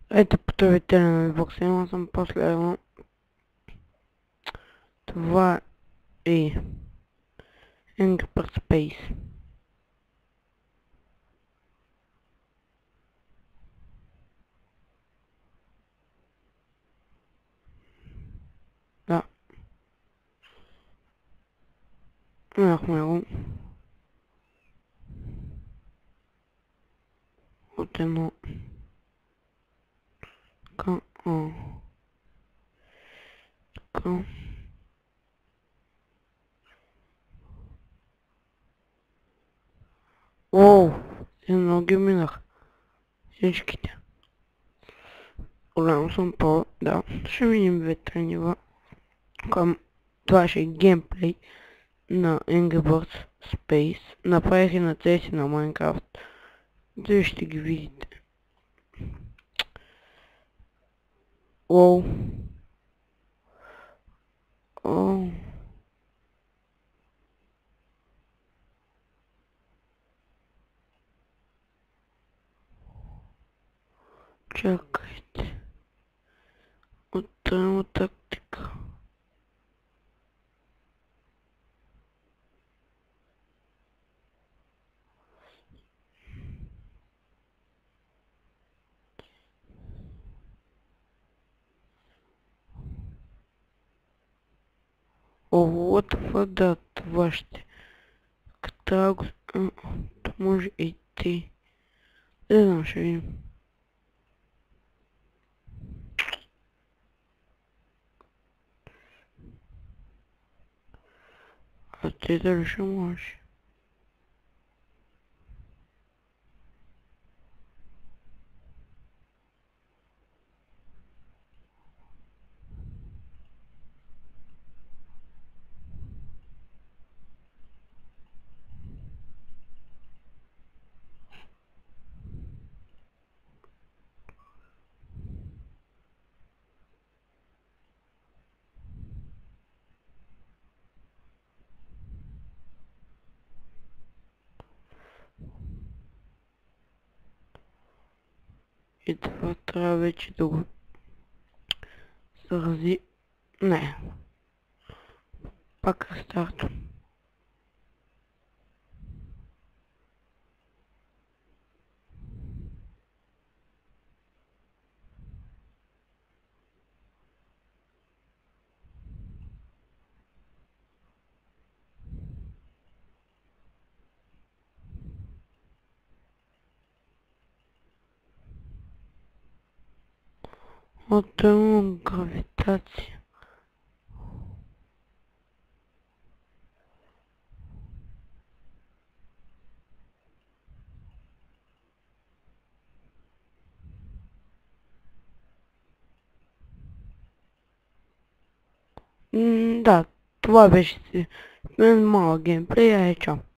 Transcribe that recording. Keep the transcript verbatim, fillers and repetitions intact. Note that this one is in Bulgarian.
Ето потребителя на Vbox, имал съм после. Това е Angry Birds Space. Да. Имахме го. От едно към О. Към Оу! Едно ги минах. Всичките. Голямо съм по... Да. Ще минем две-три нива. Към... Това ще е геймплей на Angry Birds Space. Направих и на теси на Minecraft. Дали ще ги видите. Оу. Оу. Чакайте. Оттам тактика. О, вот вода, това ще. Трябва го... То може и ти. Не знам, ще видим. А ти дали ще можеш? И това трябва вече да го зарази. Не. Пак старт. От имам гравитация. М, да, това беше си. Мен малък геймплей, а е чао.